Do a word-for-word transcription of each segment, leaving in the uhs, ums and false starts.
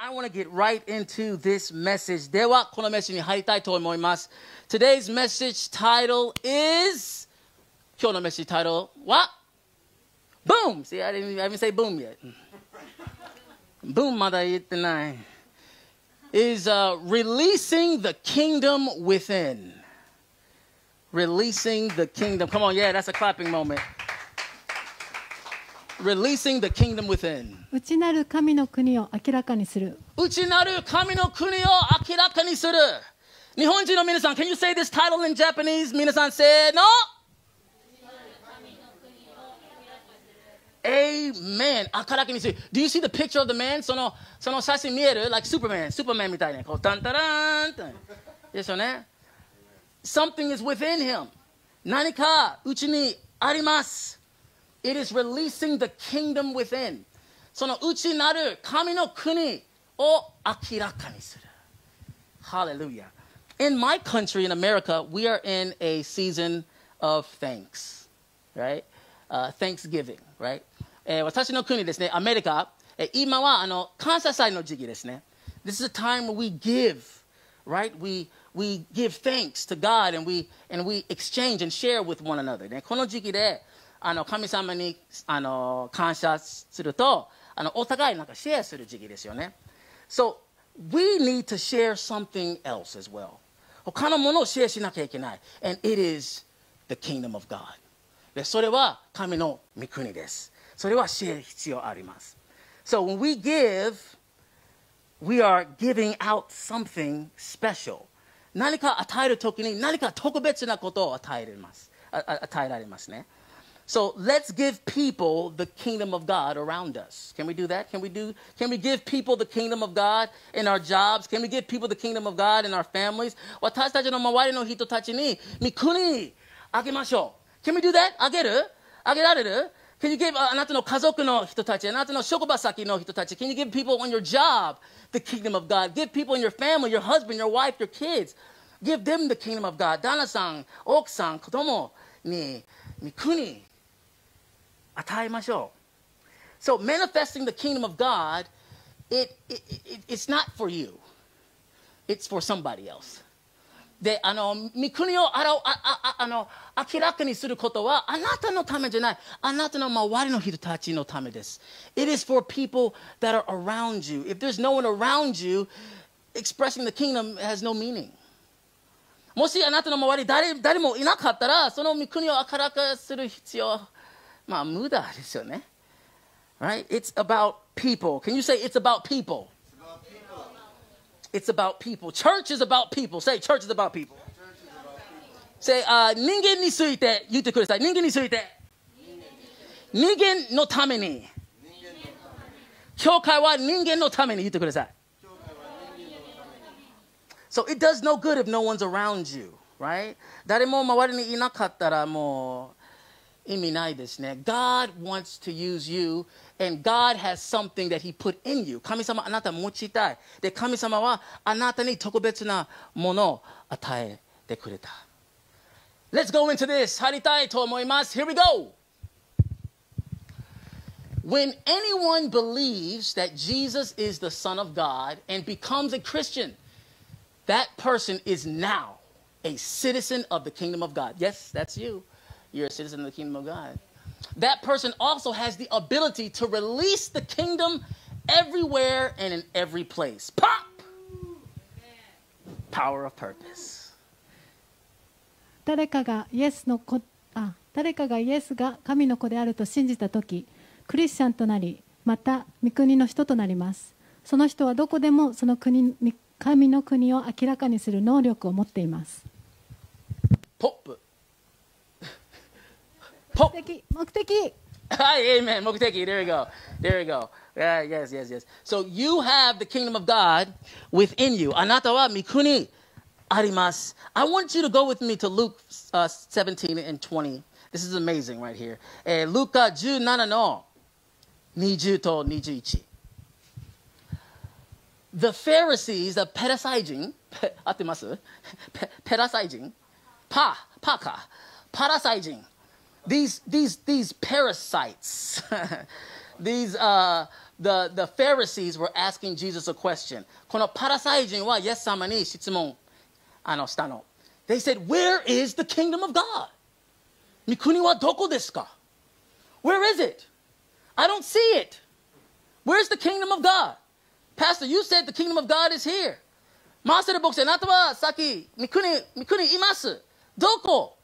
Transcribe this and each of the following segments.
I want to get right into this message. では、このメッセージに入りたいと思います。Today's message title is 今日のメッセージタイトルは Boom! See, I didn't, I didn't say boom yet. Boom まだ言ってない。Is、uh, releasing the kingdom within. Releasing the kingdom. Come on, yeah, that's a clapping moment.Releasing the kingdom within. 内なる神の国を明らかにする。 内なる神の国を明らかにする。日本人の皆さん、can you say this title in Japanese? 皆さん、せーの。Amen. 明らかにする。Do you see the picture of the man? その、その写真見える ?Like Superman. Superman みたいな。こう、タンタラーンって。ですよね。Something is within him. 何か内にあります。It is releasing the kingdom within. その内なる神の国を明らかにする。Hallelujah. In my country, in America, we are in a season of thanks, right? Uh, Thanksgiving, right? えー、私の国ですね、アメリカ、えー、今はあの感謝祭の時期ですね。This is a time where we give, right? We, we give thanks to God and we, and we exchange and share with one another. ね、この時期であの神様にあの感謝するとあのお互いなんかシェアする時期ですよね。So we need to share something else as well. 他のものをシェアしなきゃいけない。And it is the kingdom of God. でそれは神の御国です。それはシェア必要あります。So when we give, we are giving out something special. 何か与えるときに何か特別なことを与えられます。与えられますね。So let's give people the kingdom of God around us. Can we do that? Can we do? Can we give people the kingdom of God in our jobs? Can we give people the kingdom of God in our families? 私たちの周りの人たちに御国あげましょう。Can we do that? あげる？あげられる？ Can you give あなたの家族の人たち、あなたの職場先の人たち Can you give people on your job the kingdom of God? Give people in your family, your husband, your wife, your kids. Give them the kingdom of God. 旦那さん、奥さん、子供に御国与えましょう。So manifesting the kingdom of God, it, it, it, it's not for you. It's for somebody else. で、あの、御国をあらあああの明らかにすることはあなたのためじゃない。あなたの周りの人たちのためです。It is for people that are around you. If there's no one around you, expressing the kingdom has no meaning. もしあなたの周り誰誰もいなかったら、その御国を明らかにする必要まあ無駄ですよね。Right? It's about people. Can you say it's about people? It's about people. Church is about people. Say church is about people. Say、uh, 人間について言ってください。人間について。人間のために。教会は人間のために言ってください。So it does no good if no one's around you, right? 誰も周りにいなかったらもう意味ないですね。God wants to use you, and God has something that He put in you. 神様あなた持ちたい。で、神様はあなたに特別なものを与えてくれた。Let's go into this. 入りたいと思います。Here we go. When anyone believes that Jesus is the Son of God and becomes a Christian, that person is now a citizen of the kingdom of God. Yes, that's you.You're a citizen of the kingdom of God. That person also has the ability to release the kingdom everywhere and in every place. Pop! Power of purpose. 誰かがイエスの子、あ、誰かがイエスが神の子であると信じたとき、クリスチャンとなり、また御国の人となります。その人はどこでもその国、神の国を明らかにする能力を持っています。 ポップ。 目的、目的。 Hi, amen. 目的. There we go. There we go. Yeah, yes, yes, yes. So you have the kingdom of God within you. あなたは御国あります。I want you to go with me to Luke、uh, seventeen and twenty. This is amazing right here. えー、ルカじゅうななのにじゅうとにじゅういち。The Pharisees, the ペラサイ人、合ってます？ペラサイ人？パ、パか。パラサイ人。These, these, these parasites, these, uh, the, the Pharisees were asking Jesus a question. このパラサイ人はイエス様に質問あのしたの。They said, where is the kingdom of God? 御国はどこですか? Where is it? I don't see it. Where's the kingdom of God? Pastor, you said the kingdom of God is here. マーセル牧師、あなたはさっき御国、御国います。どこ?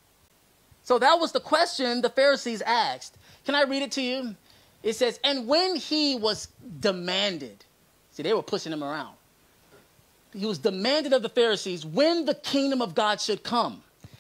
So that was the question the Pharisees asked. Can I read it to you? It says, and when he was demanded, see, they were pushing him around. He was demanded of the Pharisees when the kingdom of God should come.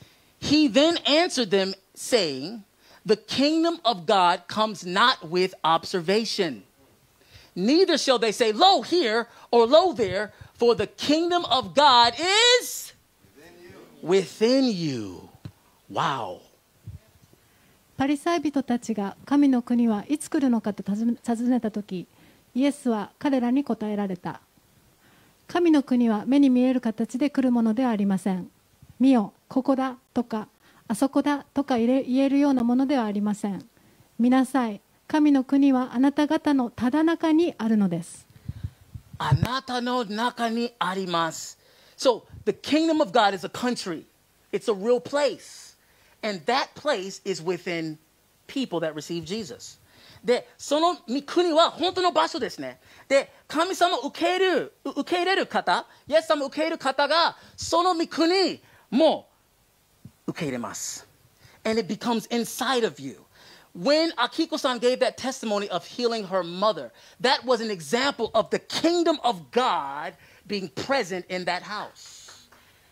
He then answered them, saying, the kingdom of God comes not with observation. Neither shall they say, lo here or lo there, for the kingdom of God is within you. Within you. Wow. パリサイ人たちが神の国はいつ来るのかと尋ねたとき、イエスは彼らに答えられた。神の国は目に見える形で来るものではありません。見よ、ここだとか、あそこだとか言えるようなものではありません。見なさい、神の国はあなた方のただ中にあるのです。 あなたの中にあります。So, the kingdom of God is a country. It's a real place. And that place is within people that receive Jesus. で、その御国は本当の場所ですね。で、神様を受け入れる、受け入れる方、イエス様を受け入れる方が、その御国も受け入れます。And it becomes inside of you. When Akiko-san gave that testimony of healing her mother, that was an example of the kingdom of God being present in that house.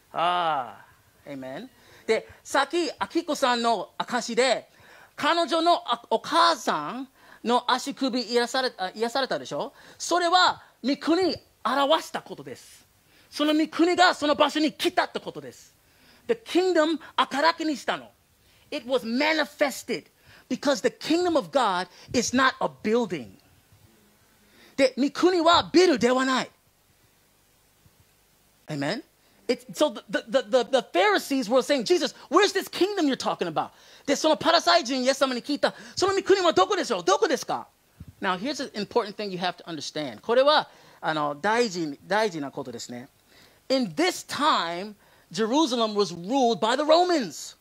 Ah, amen. で、さっきAkikoさんの証で、彼女のお母さんの足首癒され、癒されたでしょ？それは御国表したことです。その御国がその場所に来たってことです。The kingdom 明らかにしたの。It was manifested because the kingdom of God is not a building. で、御国はビルではない。Amen? It, so the, the, the, the Pharisees were saying, Jesus, where's this kingdom you're talking about? で、そのパラサイ人イエス様に聞いた、その御国はどこでしょう？どこですか? Now, here's an important thing you have to understand. これはあの大事、大事なことですね。In this time, Jerusalem was ruled by the Romans.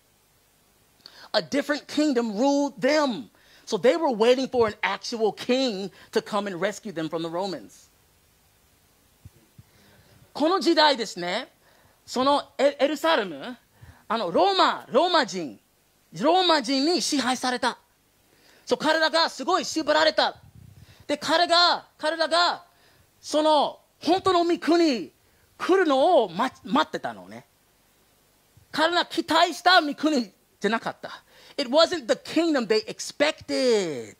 A different kingdom ruled them. So they were waiting for an actual king to come and rescue them from the Romans. この時代ですね、そのエルサレム、あのローマ、ローマ人、ローマ人に支配された。そう、彼らがすごい縛られた。で、彼が、彼らが、その本当の御国来るのを待ってたのね。彼ら期待した御国じゃなかった。It wasn't the kingdom they expected.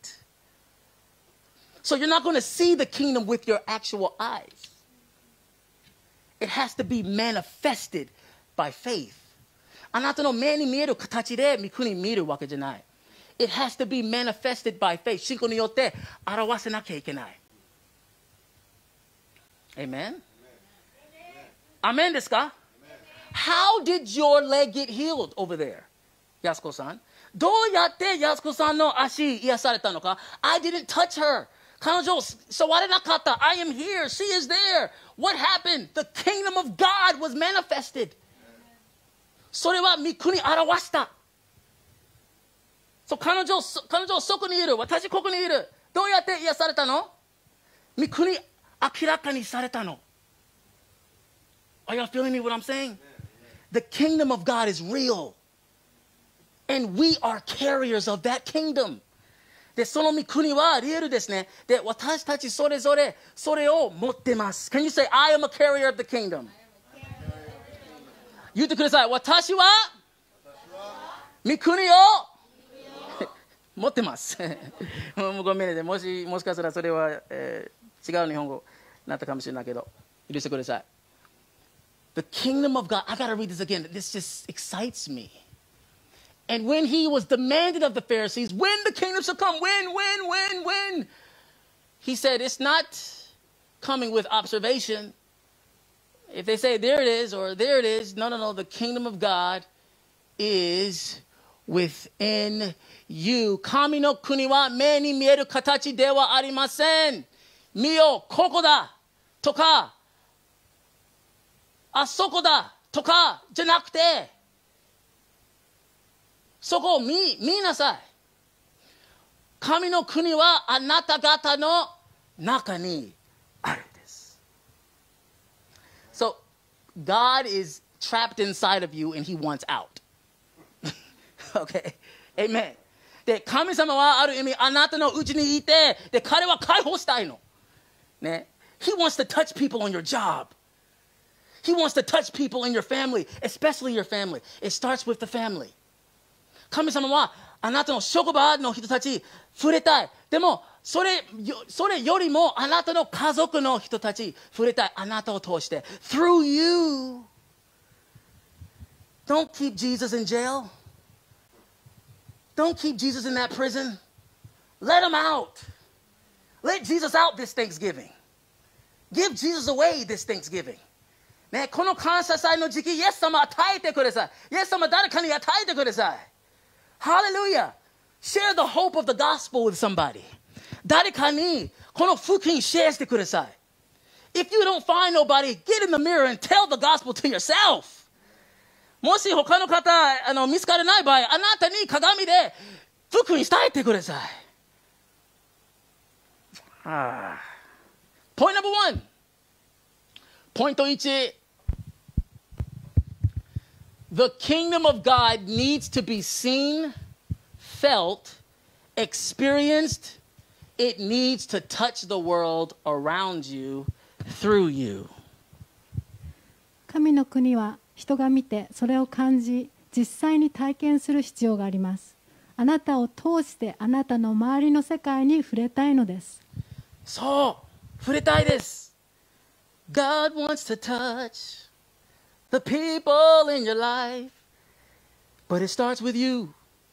So you're not going to see the kingdom with your actual eyes. It has to be manifested by faith. あなたの目に見える形で御国見るわけじゃない。It has to be manifested by faith. 信仰によって表せなきゃいけない。Amen? Amen ですか? How did your leg get healed over there? やすこさん。どうやってやすこさんの足癒されたのか? I didn't touch her. 彼女を触れなかった。I am here. She is there. What happened? The kingdom of God was manifested. それは御国表した。そう、彼女、彼女そこにいる。私ここにいる。どうやって癒されたの？御国明らかにされたの。Are y'all feeling me what I'm saying? The kingdom of God is real. And we are carriers of that kingdom. で、その御国はリアルですね。で、私たちそれぞれそれを持ってます。Can you say, I am a carrier of the kingdom? 言ってください。私は御国を持ってます。ごめんね。もし、もしかしたらそれは、えー、違う日本語になったかもしれないけど、許してください。The kingdom of God, I got to read this again. This just excites me. And when he was demanded of the Pharisees, when the kingdom shall come, when, when, when, when, he said, it's not coming with observation. If they say there it is or there it is, no, no, no, the kingdom of God is within you. 神の国は目に見える形ではありません。見よ、ここだとか、あそこだとかじゃなくて、そこを 見, 見なさい。神の国はあなた方の中にあるんです。So, God is trapped inside of you and He wants out. Okay? Amen. で、神様はある意味あなたのうちにいて、で、彼は解放したいの。ね。He wants to touch people on your job. He wants to touch people in your family, especially your family. It starts with the family. 神様はあなたの職場の人たち触れたい。でもそれよ、それよりもあなたの家族の人たち触れたい。あなたを通して。Through you. Don't keep Jesus in jail. Don't keep Jesus in that prison. Let him out. Let Jesus out this Thanksgiving. Give Jesus away this Thanksgiving. ね、この感謝祭の時期、イエス様与えてください。イエス様誰かに与えてください。Hallelujah. Share the hope of the gospel with somebody. 誰かにこの福音シェアしてください。If you don't find nobody, get in the mirror and tell the gospel to yourself. もし他の方あの見つからない場合、あなたに鏡で福音伝えてください。Ah. Point number one. ポイントいち。The kingdom of God needs to be seen, felt, experienced. It needs to touch the world around you through you. 神の国は人が見てそれを感じ実際に体験する必要があります。あなたを通してあなたの周りの世界に触れたいのです。 そう、触れたいです。God wants to touch the people in your life, but it starts with you.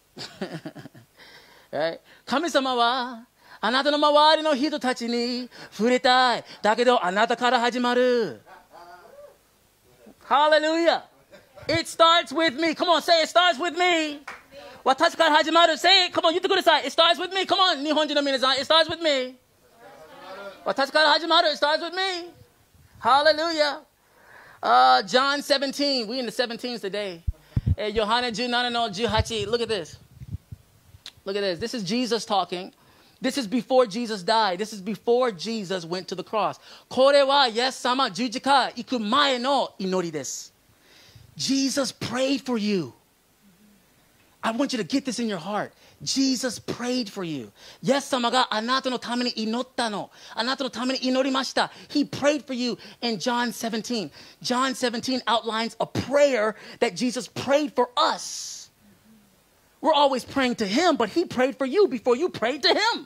Right? 神様はあなたの周りの人たちに触れたい。だけどあなたから始まる。Hallelujah. It starts with me. Come on, say it starts with me. 私から始まる。Say it. Come on, 言ってください。It starts with me. Come on, 日本人の皆さん。It starts with me. 私から始まる。It starts with me. Hallelujah. Uh, John seventeen. We in the seventeens today. Eh, ヨハネじゅうななのじゅうはち. Look at this. Look at this. This is Jesus talking. This is before Jesus died. This is before Jesus went to the cross. これはイエス様十字架行く前の祈りです。Jesus prayed for you. I want you to get this in your heart. Jesus prayed for you. イエス様があなたのために祈ったの。あなたのために祈りました。He prayed for you in John seventeen. John seventeen outlines a prayer that Jesus prayed for us. We're always praying to him, but he prayed for you before you prayed to him.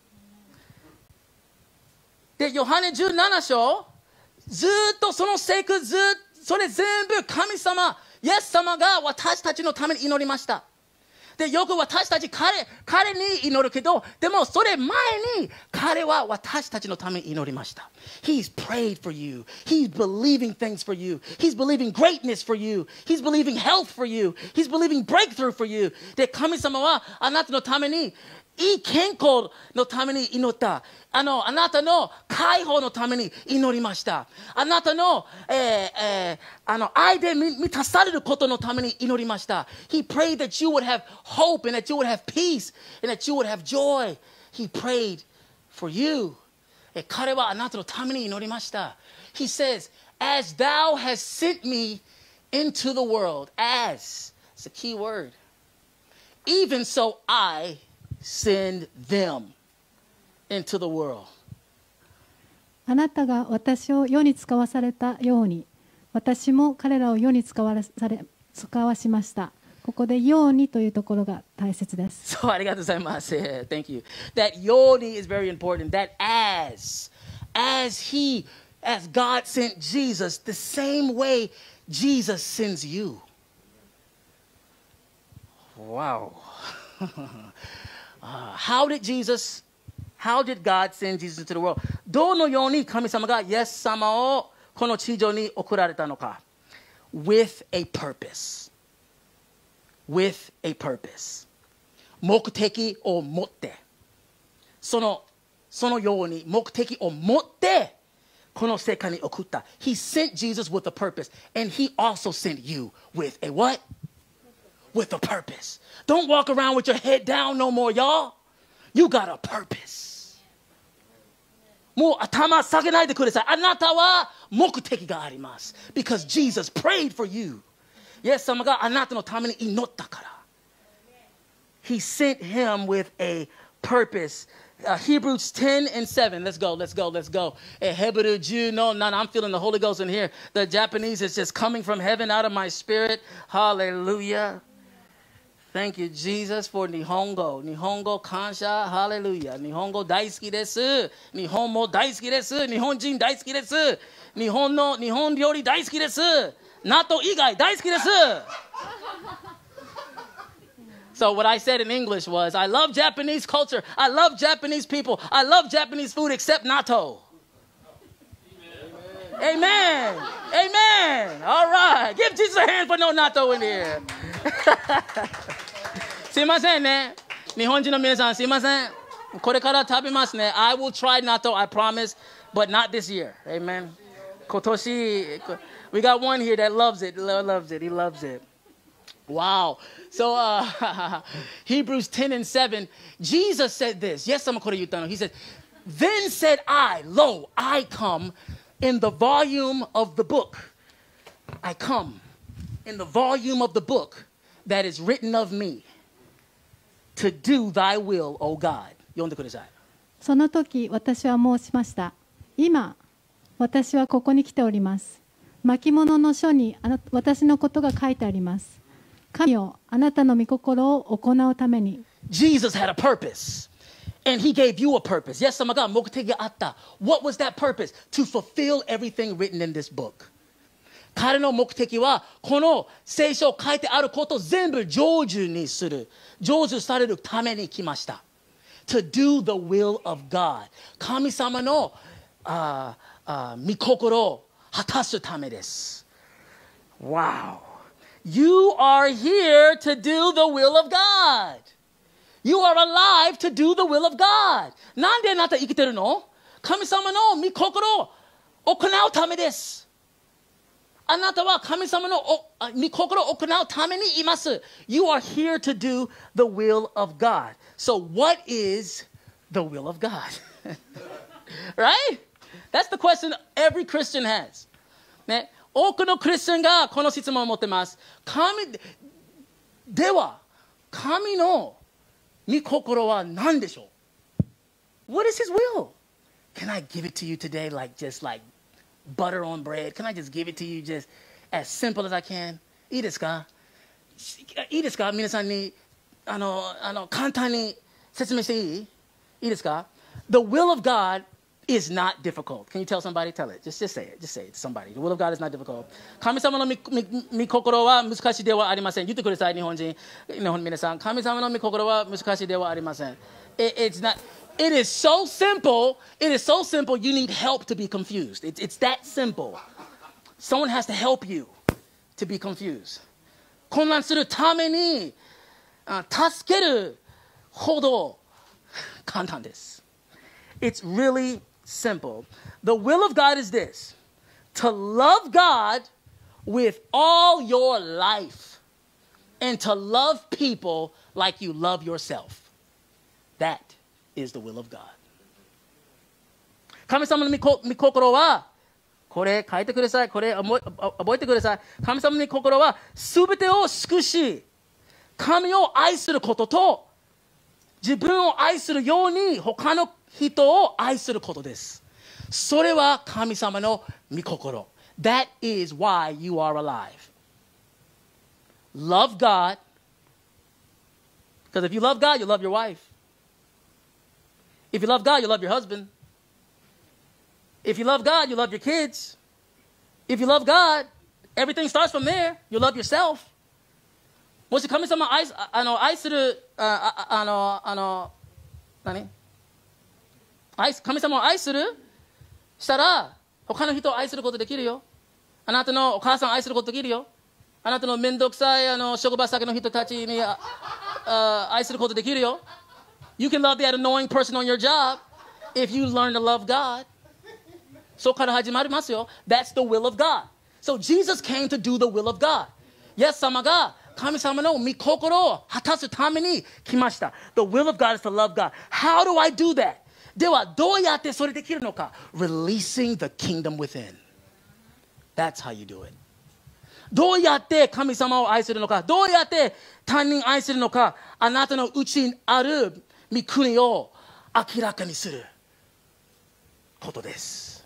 で、ヨハネじゅうなな章、ずっとその聖句、ずっとそれ全部神様、イエス様が私たちのために祈りました。で、よく私たち彼、彼に祈るけど、でもそれ前に彼は私たちのために祈りました。He's prayed for you. He's believing things for you. He's believing greatness for you. He's believing health for you. He's believing breakthrough for you. で、神様はあなたのためにいい健康のために祈った。あの、あなたの解放のために祈りました。あなたの、えーえー、あの、愛で満たされることのために祈りました。He prayed that you would have hope and that you would have peace and that you would have joy. He prayed for you. 彼はあなたのために祈りました。He says, as thou hast sent me into the world, as, it's a key word, even so I send them into the world. あなたが私を世に使わされたように、私も彼らを世に使わされ、使わしました。ここでようにというところが大切です。 そう、ありがとうございます。Thank you. That ように is very important. That as, as he, as God sent Jesus, the same way Jesus sends you. Wow. Uh, how did Jesus, how did God send Jesus into the world? どのように神様がイエス様をこの地上に送られたのか。With a purpose. with a purpose. 目的を持って、その、そのように目的を持って、この世界に送った。He sent Jesus with a purpose, and he also sent you with a what? With a purpose. Don't walk around with your head down no more, y'all. You got a purpose. もう頭下げないでください。あなたは目的があります。Because Jesus prayed for you. イエス様があなたのために祈ったから。He sent him with a purpose. Uh, Hebrews ten and seven. Let's go, let's go, let's go. Hebrew Jew, no, no, I'm feeling the Holy Ghost in here. The Japanese is just coming from heaven out of my spirit. Hallelujah. Thank you, Jesus, for Nihongo. Nihongo, kansha, hallelujah. Nihongo, daisuki desu. Nihon mo daisuki desu. Nihonjin daisuki desu. Nihon no, Nihon ryori daisuki desu. Nato igai daisuki desu. So what I said in English was, I love Japanese culture. I love Japanese people. I love Japanese food except natto. Amen. Amen. Amen. All right. Give Jesus a hand for no natto in here. すいませんね。日本人の皆さんすいません。これから食べますね。I will try natto, I promise, but not this year. Amen. 今年 we got one here that loves it. Loves it. He loves it. Wow. So uh, Hebrews ten and seven, Jesus said this. Yes, I'm going to He said, then said I, lo, I come in the volume of the book. I come in the volume of the book that is written of me to do thy will, O God. 読んでください。 その時私は申しました。今、私はここに来ております。巻物の書にあな私のことが書いてあります。神よ、あなたの御心を行うために。 Jesus had a purpose, and he gave you a purpose. Yes, 様が目的があった。What was that purpose? To fulfill everything written in this book. 彼の目的は、この聖書を書いてあることを全部成就にする。成就されるために来ました。To do the will of God. 神様のああ御心を果たすためです。Wow.You are here to do the will of God. You are alive to do the will of God. なんであなた生きてるの？神様の御心を行うためです。あなたは神様の御心を行うためにいます。You are here to do the will of God. So what is the will of God? Right? That's the question every Christian has. ね。多くのクリスチャンがこの質問を持っています。神では、神の御心は何でしょう？ What is his will? Can I give it to you today like just like butter on bread? Can I just give it to you just as simple as I can? いいですか？いいですか？皆さんにあのあの簡単に説明していい？いいですか？ The will of God is not difficult. Can you tell somebody? Tell it. Just, just say it. Just say it to somebody. The will of God is not difficult. 神様の御心は難しいではありません。言ってください、日本人。日本の皆さん。神様の御心は難しいではありません。It, it's not, it is so simple. It is so simple you need help to be confused. It, it's that simple. Someone has to help you to be confused. 混乱するために助けるほど簡単です。It's really simple. The will of God is this: to love God with all your life and to love people like you love yourself. That is the will of God. 神様の御心は、これ書いてください。これ覚えてください。神様の御心は、すべてを尽くし、神を愛することと、自分を愛するように他の人を愛することです。それは神様の御心。That is why you are alive. Love God. Because if you love God, you love your wife. If you love God, you love your husband. If you love God, you love your kids. If you love God, everything starts from there. You love yourself. もし神様を愛す、あの、愛する、あ、あ、あの、あの、何？愛す、神様を愛するしたら、他の人を愛することできるよ。あなたのお母さんを愛することできるよ。 あなたのめんどくさいあの職場先の人たちにああ愛することできるよ。You can love that annoying person on your job if you learn to love God. そこから始まりますよ。That's the will of God. So Jesus came to do the will of God. イエス様が神様の御心を果たすために来ました。The will of God is to love God. How do I do that? ではどうやってそれできるのか？ Releasing the kingdom within. That's how you do it. どうやって神様を愛するのか？どうやって他人愛するのか？あなたのうちにある御国を明らかにすることです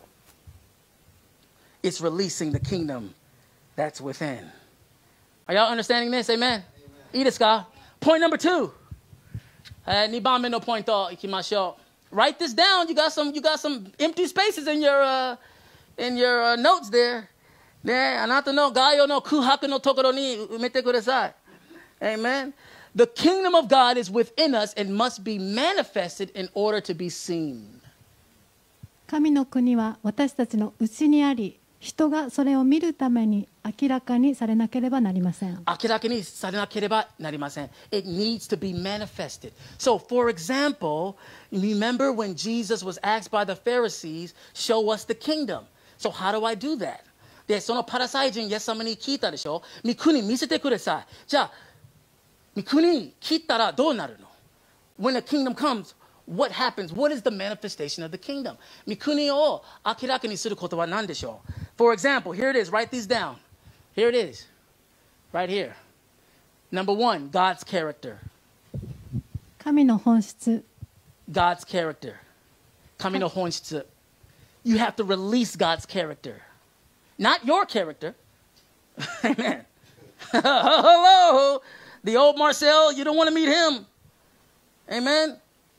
。It's releasing the kingdom that's within. Are y'all understanding this? Amen? いいですか？ Point number two. にばんめのポイントいきましょう。Write this down. You got some, you got some empty spaces in your, uh, in your uh, notes there. ね、あなたの概要の空白のところに埋めてください。Amen? The kingdom of God is within us and must be manifested in order to be seen. 神の国は私たちの内にあり、人がそれを見るために明らかにされなければなりません。 明らかにされなければなりません。It needs to be manifested. So, for example, remember when Jesus was asked by the Pharisees, show us the kingdom. So, how do I do that? で、そのパラサイ人、イエス様に聞いたでしょ。御国見せてください。じゃあ、御国切ったらどうなるの？ When the kingdom comes, what happens? What is the manifestation of the kingdom? 御国を明らかにすることは何でしょう？ For example, here it is. Write these down. Here it is. Right here. Number one, God's character. 神の本質。 God's character. 神の本質。You have to release God's character. Not your character. Amen. Hello. The old Marcel, you don't want to meet him. Amen.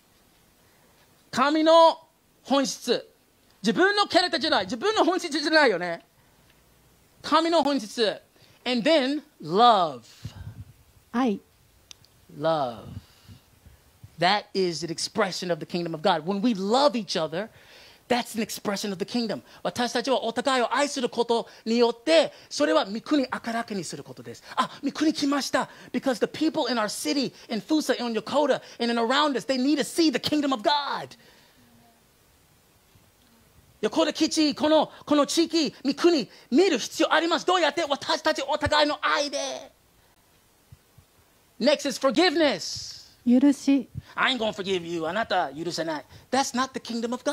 神の本質。自分のキャラクターじゃない。自分の本質じゃないよね。神の本質。And then, love. 愛。 Love. That is an expression of the kingdom of God. When we love each other, that's an expression of the kingdom. 私たちはお互いを愛することによって、それは御国明らかにすることです。あ、御国来ました。Because the people in our city, in Fusa, in Yokota, and in around us, they need to see the kingdom of God. 横田基地、この、この地域、御国見る必要あります。どうやって？私たちお互いの愛で。Next is forgiveness. 許し。 I ain't gonna forgive you. あなた許せない。That's not the kingdom of God.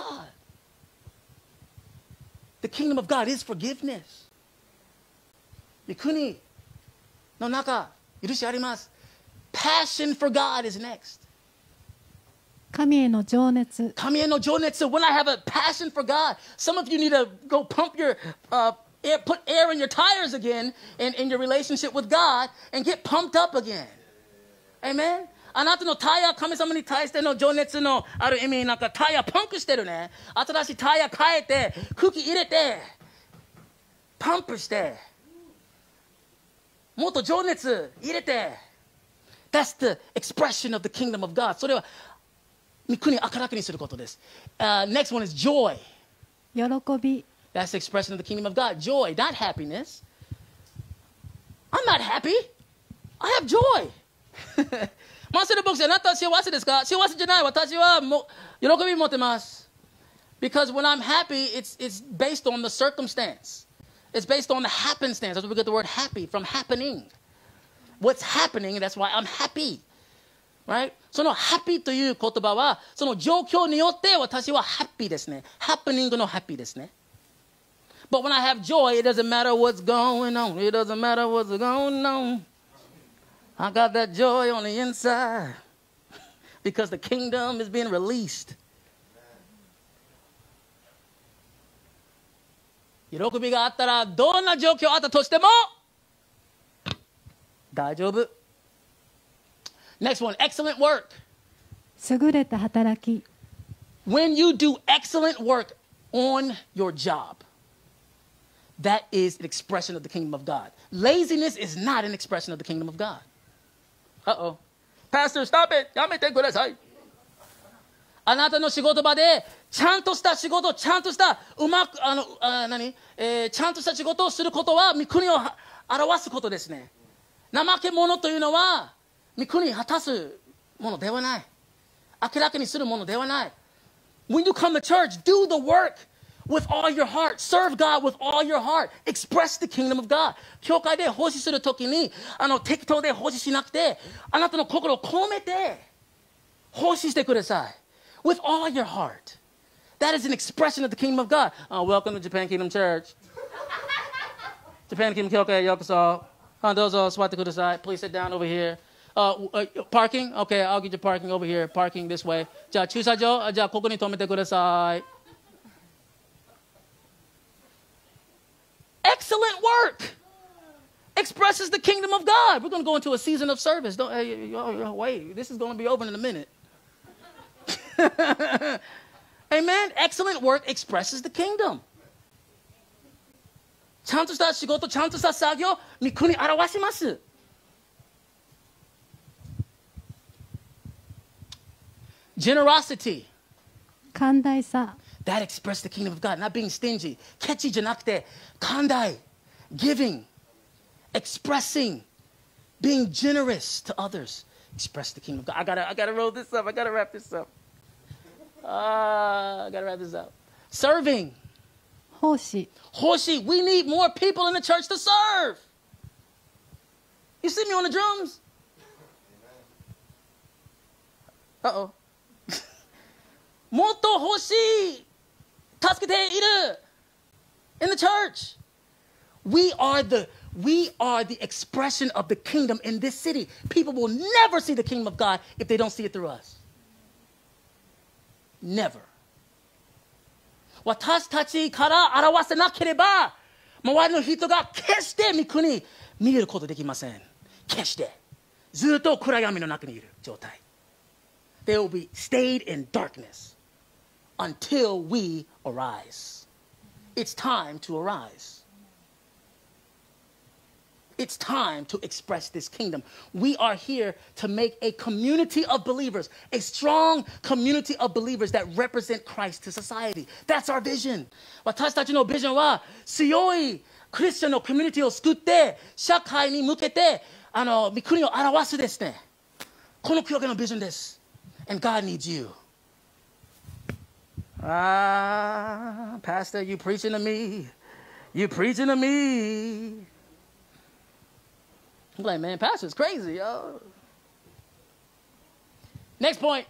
The kingdom of God is forgiveness. 御国の中、許しあります。Passion for God is next. 神への情熱。 神への情熱。When I have a passion for God, some of you need to go pump your, uh, air, put air in your tires again in, in your relationship with God and get pumped up again. Amen? あなたのタイヤ、神様に対しての情熱のある意味、なんかタイヤパンクしてるね。新しいタイヤ変えて、空気入れて、パンプして、もっと情熱入れて。That's the expression of the kingdom of God. それは御国明らかにすることです。Uh, next one is joy. 喜び。 That's the expression of the kingdom of God. Joy, not happiness. I'm not happy. I have joy. マーセル牧師、あなたは幸せですか？幸せじゃない。私はも喜び持ってます。Because when I'm happy, it's, it's based on the circumstance. It's based on the happenstance. That's where we get the word happy from happening. What's happening, that's why I'm happy. Right? その happy という言葉は、その状況によって私は happy ですね。happening の happy ですね。But when I have joy, it doesn't matter what's going on. It doesn't matter what's going on. I got that joy on the inside because the kingdom is being released. 喜びがあったらどんな状況あったとしても大丈夫。Next one, excellent work. 優れた働き。 When you do excellent work on your job, that is an expression of the kingdom of God. Laziness is not an expression of the kingdom of God. Uh-oh. Pastor, stop it. やめてください。あなたの仕事場でちゃんとした仕事、ちゃんとしたうまくあのあ何、えー、ちゃんとした仕事をすることは御国を表すことですね。怠け者というのは御国に果たすものではない。明らかにするものではない。When you come to church, do the work with all your heart. Serve God with all your heart. Express the kingdom of God. 教会で奉仕するときに、あの、適当で奉仕しなくて、あなたの心を込めて奉仕してください。With all your heart. That is an expression of the kingdom of God. Uh, welcome to Japan Kingdom Church. Japan Kingdom 教会へようこそ。Uh, どうぞ座ってください。Please sit down over here. Uh, uh, parking? Okay, I'll get you parking over here. Parking this way. じゃあ駐車場じゃあここに止めてください。Excellent work expresses the kingdom of God. We're going to go into a season of service. Don't, hey, oh, wait, this is going to be over in a minute. Amen. Excellent work expresses the kingdom. ちゃんとした仕事、ちゃんとした作業、御国表します。Generosity. 寛大さ。 That expressed the kingdom of God. Not being stingy. ケチじゃなくて、寛大。Giving. Expressing. Being generous to others. Express the kingdom of God. I gotta, I gotta roll this up. I gotta wrap this up. Uh, I gotta wrap this up. Serving. 奉仕。 奉仕. We need more people in the church to serve. You see me on the drums? Uh-oh. もっと欲しい助けている in the church. We are the we are the expression of the kingdom in this city. People will never see the kingdom of God if they don't see it through us. Never. 私たちから表せなければ周りの人が決して御国見ることできません。決してずっと暗闇の中にいる状態。They will be stayed in darkness until we arise. It's time to arise. It's time to express this kingdom. We are here to make a community of believers, a strong community of believers that represent Christ to society. That's our vision. 私たちのビジョンは強いクリスチャンのコミュニティを作って社会に向けてあの御国を表すですね。この教会のビジョンです。And God needs you. Ah, Pastor, you preaching to me. You preaching to me. I'm like, man, Pastor's crazy, yo. Next point.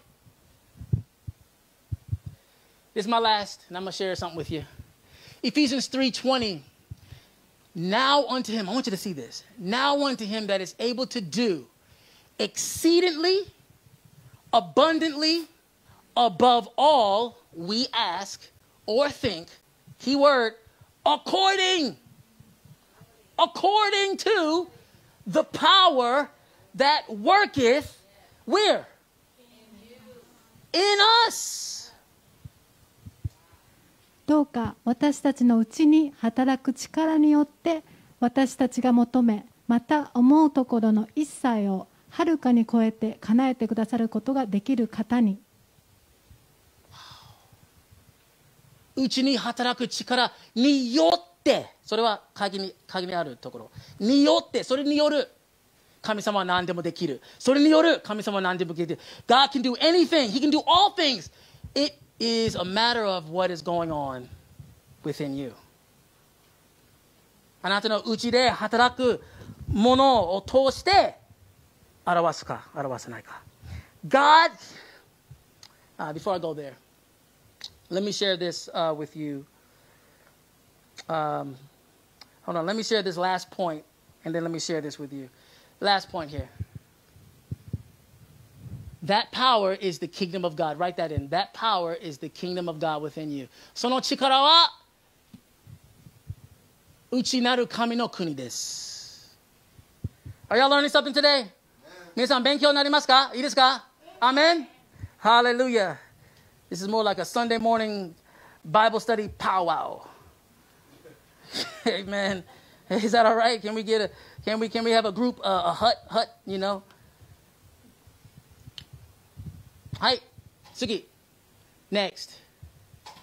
This is my last, and I'm going to share something with you. Ephesians three twenty. Now unto him, I want you to see this. Now unto him that is able to do exceedingly, abundantly, above all we ask or think, keyword, according, according to the power that worketh where? In us. どうか私たちのうちに働く力によって私たちが求めまた思うところの一切をはるかに超えて叶えてくださることができる方に。 うちに働く力によって、それは鍵に鍵にあるところによって、それによる神様は何でもできる。それによる神様は何でもできる。God can do anything. He can do all things. It is a matter of what is going on within you. あなたのうちで働くものを通して表すか表さないか。God, uh, before I go there, let me share this uh, with you. Um, hold on, let me share this last point, and then let me share this with you. Last point here. That power is the kingdom of God. Write that in. That power is the kingdom of God within you. その力は内なる神の国です。Are y'all learning something today? 皆さん勉強になりますか？いいですか？ Amen? Hallelujah. This is more like a Sunday morning Bible study powwow. Amen. Is that all right? Can we get a can we can we have a group uh, a hut hut, you know? はい、次。Next.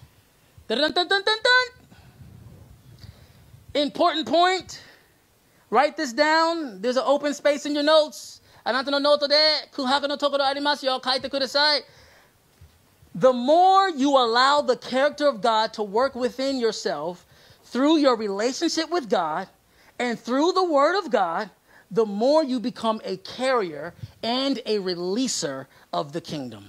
Dun, dun, dun, dun, dun. Important point. Write this down. There's an open space in your notes. あなたのノートで空白のところありますよ。書いてください。The more you allow the character of God to work within yourself through your relationship with God and through the Word of God, the more you become a carrier and a releaser of the kingdom.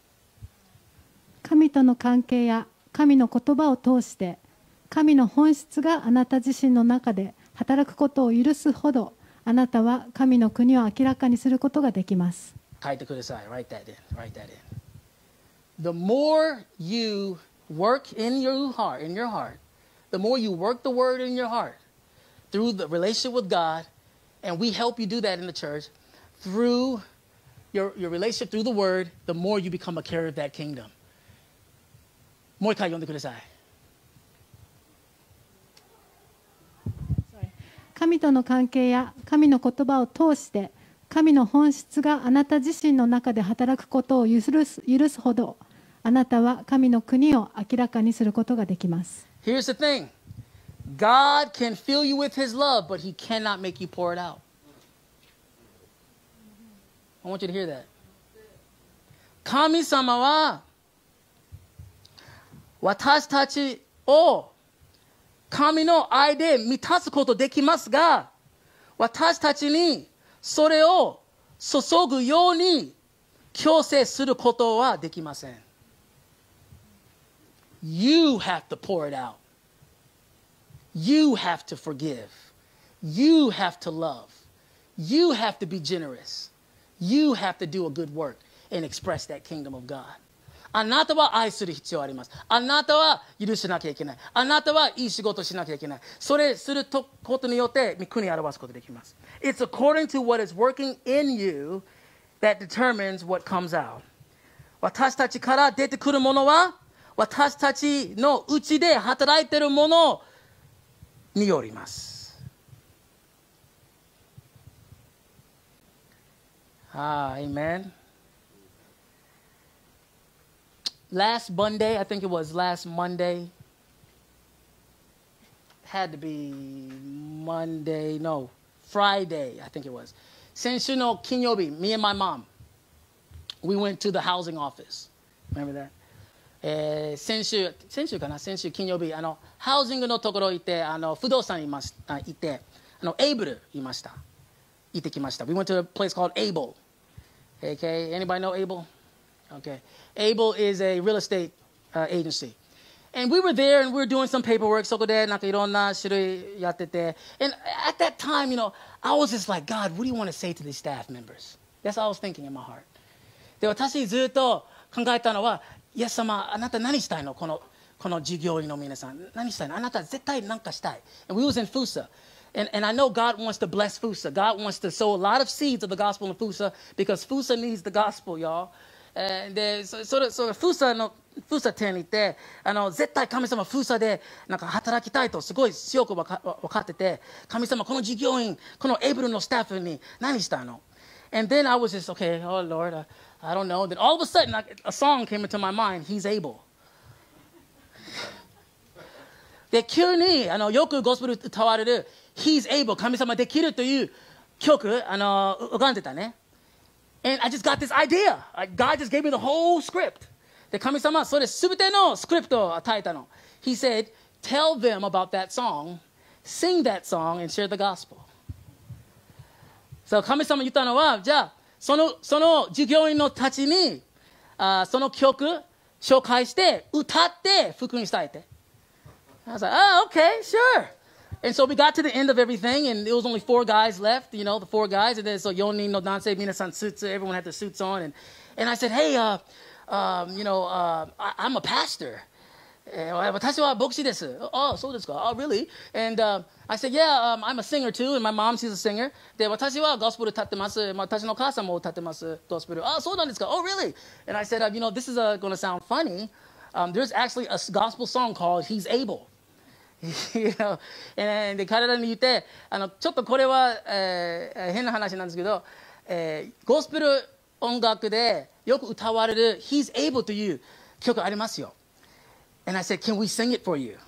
神との関係や神の言葉を通して神の本質があなた自身の中で働くことを許すほどあなたは神の国を明らかにすることができます。 書いてください。Write that in. Write that in. The more you work in your heart, in your heart, the more you work the word in your heart through the relationship with God, and we help you do that in the church, through your, your relationship through the word, the more you become a carrier of that kingdom. もう一回読んでください。 神との関係や神の言葉を通して神の本質があなた自身の中で働くことを許す、許すほどあなたは神の国を明らかにすることができます。 Here's the thing. God can fill you with His love, but He cannot make you pour it out. I want you to hear that. 神様は私たちを神の愛で満たすことできますが、私たちにそれを注ぐように強制することはできません。You have to pour it out. You have to forgive. You have to love. You have to be generous. You have to do a good work and express that kingdom of God. あなたは愛する必要あります。あなたは許しなきゃいけない。あなたはいい仕事しなきゃいけない。それすることによって国を表すことができます。It's according to what is working in you that determines what comes out. 私たちから出てくるものは私たちのうちで働いているものによります。Ah, amen. Last Monday, I think it was last Monday. Had to be Monday, no, Friday, I think it was. 先週の金曜日、me and my mom, we went to the housing office. Remember that? えー、先週、先週かな先週金曜日、あの、ハウジングのところ行って、あの、不動産いましあ行って、あの、エイブルいました。行ってきました。We went to a place called Able. Okay, anybody know Able? Okay. Able is a real estate uh, agency. And we were there and we were doing some paperwork. そこでなんかいろんな種類やってて. And at that time, you know, I was just like, God, what do you want to say to these staff members? That's all I was thinking in my heart. で、私ずっと考えたのは、イエス様、あなた何したいのこの、この従業員の皆さん。何したいのあなた絶対何かしたい。And we was in Fusa. And, and I know God wants to bless Fusa. God wants to sow a lot of seeds of the gospel in Fusa because Fusa needs the gospel, y'all. で、それ、それ、フーサの、フーサ店に行って、あの、絶対神様フーサで、なんか働きたいと、すごい強く分か、分かってて、神様、この従業員、このエイブルのスタッフに何したの And then I was just, okay, oh Lord, I, I don't know. Then all of a sudden, a song came into my mind, He's Able. で、急に、あの、よくゴスペル歌われる、He's Able、神様できるという曲、あの、浮かんでたね。And I just got this idea. God just gave me the whole script. で、神様、それすべてのスクリプトを与えたの。He said, tell them about that song, sing that song, and share the gospel. So 神様言ったのは、じゃあ、その、その従業員のたちに、あその曲、紹介して、歌って、福音したいって。I was like, oh, okay, sure. And so we got to the end of everything, and there was only four guys left, you know, the four guys. And then so Yonin no Danse, Minasan suits, everyone had their suits on. And, and I said, hey, uh, um, you know, uh, I, I'm a pastor. Watashi wa bokushi desu. Oh, so desu ka? Oh, really? And uh, I said, yeah, um, I'm a singer too, and my mom, she's a singer. De, watashi wa gospel utattemasu. Watashi no kasa mo utattemasu gospel. Oh, so desu ka? Oh, really? And I said, uh, you know, this is uh, going to sound funny. Um, there's actually a gospel song called He's Able. you know, and で彼らに言って、あのちょっとこれは、えー、変な話なんですけど、えー、ゴスペル音楽でよく歌われる He's Able という曲ありますよ。And I said, can we sing it for you?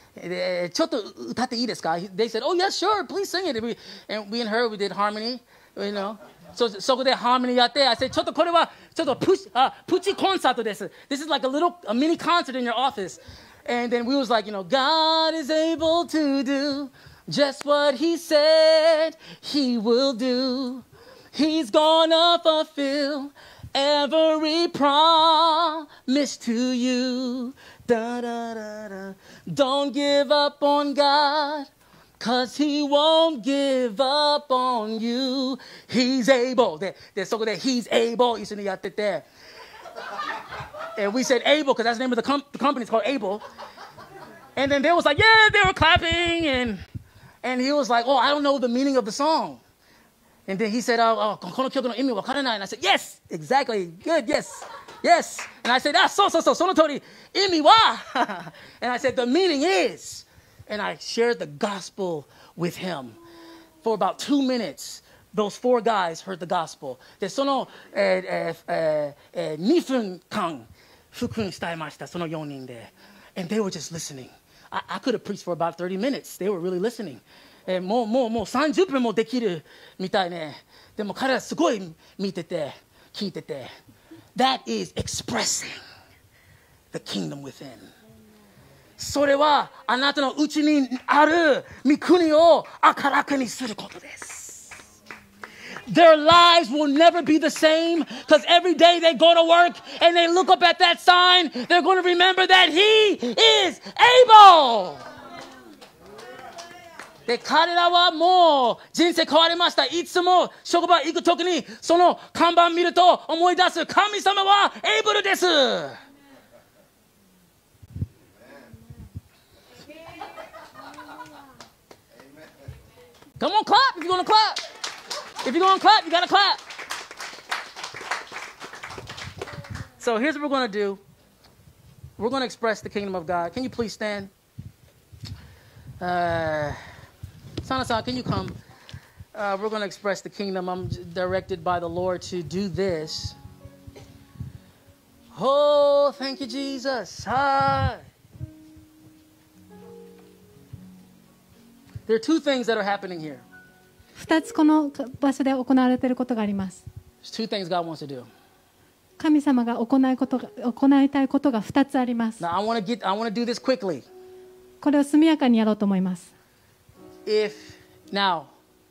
でちょっと歌っていいですか They said, oh, yeah, sure, please sing it. And we and, we and her, we did harmony, you know. そ, そこでハーモニーやって、I said, ちょっとこれはちょっとプチ、あ、プチコンサートです。This is like a little, a mini concert in your office. And then we was like, you know, God is able to do just what he said he will do. He's gonna fulfill every promise to you. Da, da, da, da. Don't give up on God, cause he won't give up on you. He's able. で、でそこで He's able 一緒にやってて。And we said Able, because that's the name of the, com- the company. It's called Able. And then they was like, yeah, they were clapping. And, and he was like, oh, I don't know the meaning of the song. And then he said, oh, oh この曲の意味わからない. And I said, yes, exactly. Good, yes, yes. And I said, ah, so, so, so, その通り、意味は. And I said, the meaning is. And I shared the gospel with him. For about two minutes, those four guys heard the gospel. で、その、えーえーえー、にふんかん、福音伝えました、そのよにんで. And they were just listening. I, I could have preached for about thirty minutes. They were really listening. えー、もう、もう、もうさんじゅっぷんもできるみたいね。でも彼らすごい見てて、聞いてて。That is expressing the kingdom within. それはあなたのうちにある御国を明らかにすることです。Their lives will never be the same because every day they go to work and they look up at that sign, they're going to remember that He is able. で、彼らはもう人生変わりました。いつも職場行くときにその看板見ると思い出す神様はエイブルです。Come on, clap if you're going to clap. If you're going to clap, you got to clap. So here's what we're going to do. We're going to express the kingdom of God. Can you please stand? Uh, Sana-san, can you come? Uh, we're going to express the kingdom. I'm directed by the Lord to do this. Oh, thank you, Jesus. Hi. There are two things that are happening here. 二つこの場所で行われていることがあります。 There's two things God wants to do. 神様が行いことが行いたいことが二つあります。 Now, I want to get, I want to do this quickly. これを速やかにやろうと思います。 If now,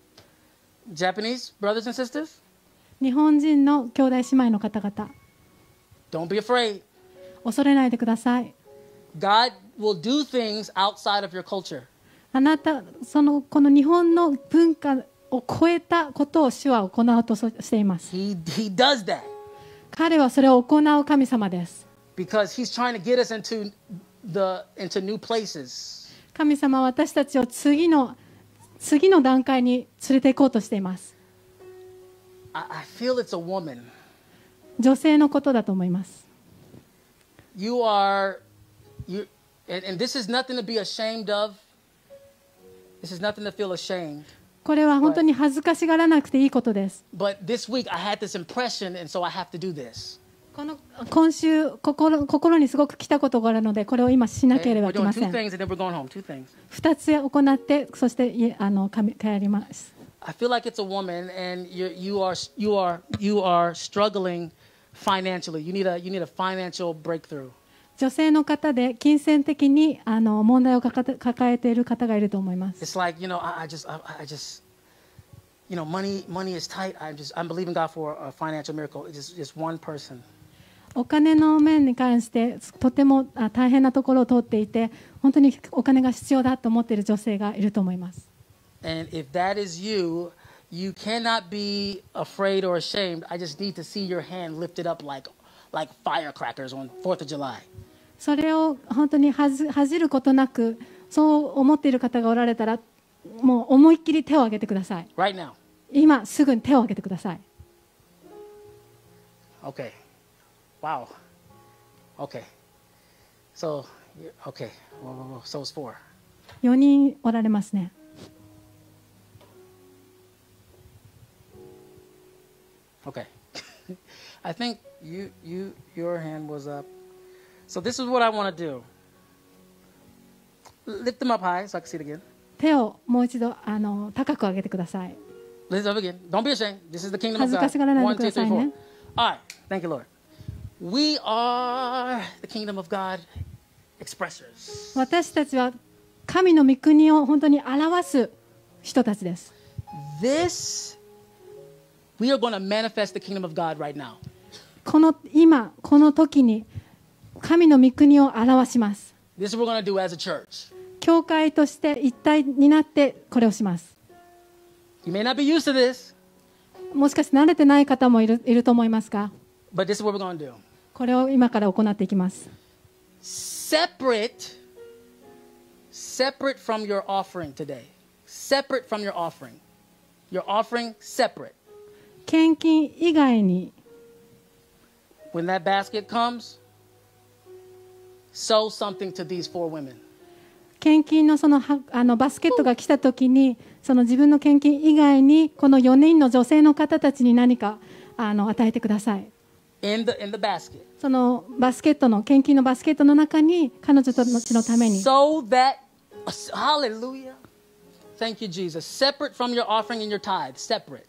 Japanese brothers and sisters, 日本人の兄弟姉妹の方々、 don't be afraid. 恐れないでください。 God will do things outside of your culture. あなたそのこの日本の文化を超えたことを主は行おうとしています。 He, he does that 彼はそれを行う神様です。 because he's trying to get us into the into new places. 神様は私たちを次の次の段階に連れて行こうとしています。 I, I feel it's a woman. 女性のことだと思います。 You are, you, and, and this is nothing to be ashamed of. This is nothing to feel ashamed. これは本当に恥ずかしがらなくていいことです。 But this week I had this impression, and so I have to do this. この今週心、心にすごく来たことがあるので、これを今しなけれ Okay? ば We're いけ doing ませ two ん。 things, and then we're going home. Two things. 二つ行って、そしていあの帰帰ります。 I feel like it's a woman, and you you are you are you are struggling financially. You need a you need a financial breakthrough. 女性の方で金銭的にあの問題を抱え抱えている方がいると思います。 It's like, you know, I, I just I, I just you know, money money is tight. I'm just I'm believing God for a financial miracle. It's just, just one person. お金の面に関してとてもあ大変なところを通っていて、本当にお金が必要だと思っている女性がいると思います。 And if that is you, you cannot be afraid or ashamed. I just need to see your hand lifted up like like firecrackers on fourth of July. それを本当に恥ず恥じることなく、そう思っている方がおられたら、もう思いっきり手を挙げてください。 Right now. 今すぐに手を挙げてください。 Okay. Wow. Okay. So, you're- okay. Whoa, whoa, whoa. So it's four. よにんおられますね。 Okay. I think you you your hand was up. So this is what I want to do. Lift them up high so I can see it again. 手をもう一度あの高く上げてください。 Lift it up again. Don't be ashamed. This is the kingdom of 恥ず God. かしがらない One, でく two, ださ three, い four. ね。 All right. Thank you, Lord. We are the kingdom of God expressors. 私たちは神の御国を本当に表す人たちです。 This, we are going to manifest the kingdom of God right now. この今この時に神の御国を表します。 This is what we're going to do as a church. 教会として一体になってこれをします。 You may not be used to this, もしかして慣れてない方もいる、いると思いますが、 but this is what we're going to do. これを今から行っていきます。 Separate, separate from your offering today. Separate from your offering. Your offering separate. 献金以外に When that basket comes, sow something to these four women. 献金のそのはあのバスケットが来た時にその自分の献金以外にこのよにんの女性の方たちに何かあの与えてください。 In the, in the basket. そのバスケットの献金のバスケットの中に彼女たちのために So that, hallelujah. Thank you, Jesus. Separate from your offering and your tithe. Separate.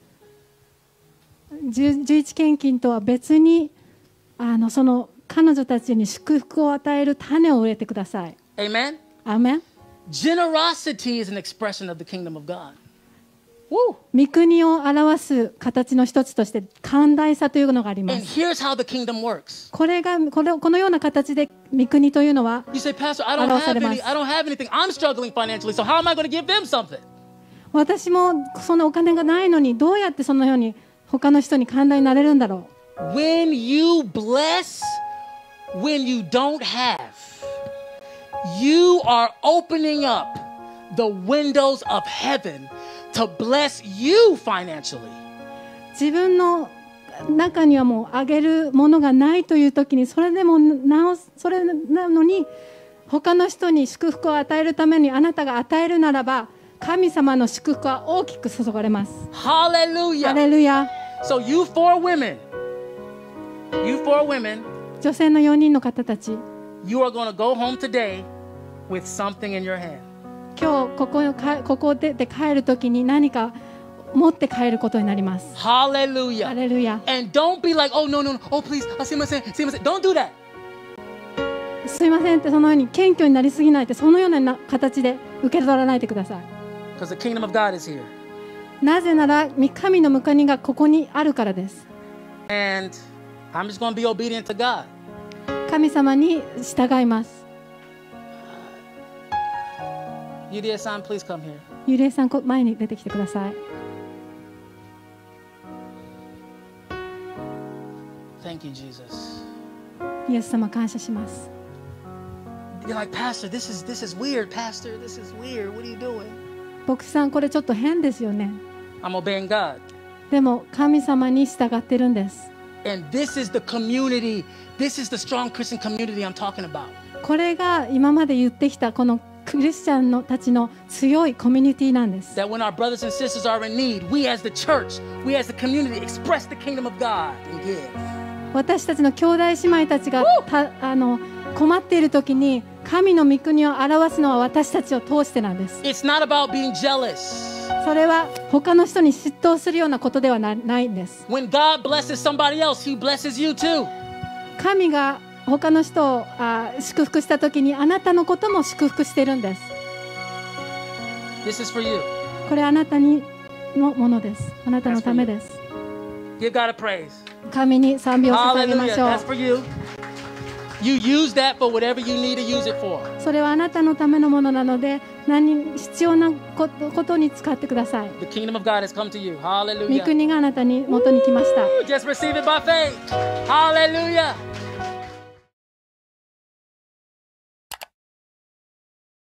十十一献金とは別にあのその彼女たちに祝福を与える種を植えてください。 Amen. アーメン。 Generosity is an expression of the kingdom of God. Woo. 御国を表す形の一つとして寛大さというのがありま And す。 here's how the kingdom works. これがこれこのような形で御国というのは You say, Pastor, I don't 表さ have れま any, す。 I don't have anything. I'm struggling financially, so how am I going to give them something? 私もそのお金がないのにどうやってそのように他の人に寛大になれるんだろ When you bless, when you don't have, you are opening up the windows of heaven to bless you financially. う。自分の中にはもうあげるものがないという時にそれでもなおそれなのに他の人に祝福を与えるためにあなたが与えるならば神様の祝福は大きく注がれます。 Hallelujah. ハレルヤ。 So you four women, you four women, 女性のよにんの方たち、 you are going to go home today with something in your hand. 今日ここかここでで帰る時に何か持って帰ることになります。 Hallelujah. ハレルヤ。 And don't be like, oh, no, no, no. Oh, please. Ah, すいません、すいません. Don't do that. すいませんってそのように謙虚になりすぎないってそのような形で受け取らないでください。 Because the kingdom of God is here. なぜなら神の御国がここにあるからです。 And I'm just going to be obedient to God. 神様に従います。 Yudia-san, please come here. ゆりえさん、こ前に出てきてください。 Thank you, Jesus. イエス様感謝します。 You're like, Pastor, this is this is weird, Pastor. This is weird. What are you doing? 牧師さん、これちょっと変ですよね。 I'm obeying God. でも神様に従ってるんです。 And this is the community. This is the strong Christian community I'm talking about. これが今まで言ってきたこのクリスチャンのたちの強いコミュニティなんです。 That when our brothers and sisters are in need, we as the church, we as the community express the kingdom of God and give. 私たちの兄弟姉妹たちがたあの困っている時に神の御国を表すのは私たちを通してなんです。 It's not about being jealous. それは他の人に嫉妬するようなことではなないんです。 When God blesses somebody else, He blesses you too. 神が他の人をあ祝福した時にあなたのことも祝福してるんです。 This is for you. これあなたにのものです。あなたのためです。 Give God a praise. 神に賛美を捧げま Hallelujah. しょ That's for you. You use that for whatever you need to use it for. う。それはあなたのためのものなので何必要なことことに使ってください。 The kingdom of God has come to you. 御 Hallelujah. 国があなたに元に来ました。 Just receive it by faith. Hallelujah.